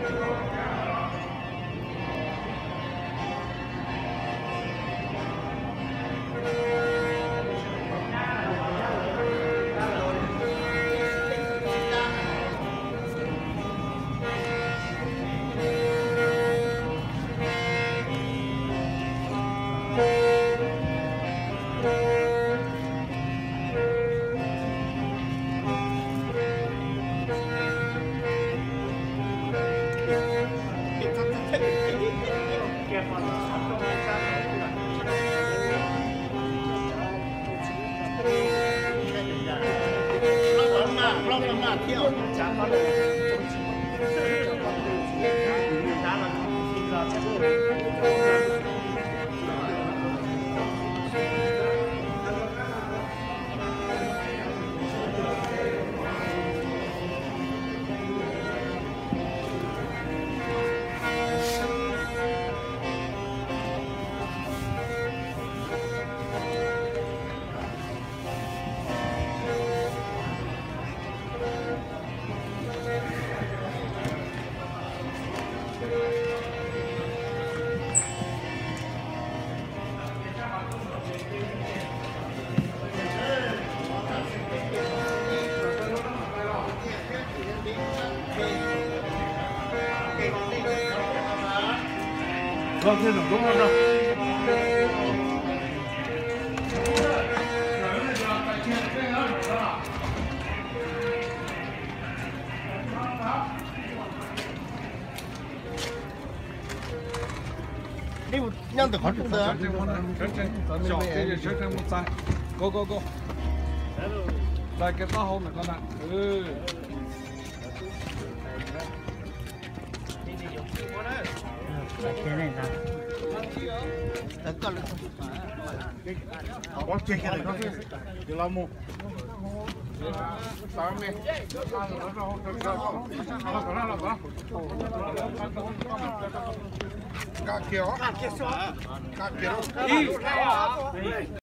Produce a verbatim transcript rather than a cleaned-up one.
Vâng, thế đúng không đâu. đi một nhân từ khỏi trung tâm. Chọn cái gì trước một sai. Go go go. Đây cái tao hôm này con ạ. Ừ. Cái này sao? Tấn con lên. Có chơi cái này có chơi. Đi làm mua. Sao mày? Cá kéo. Cá kéo. Cá kéo.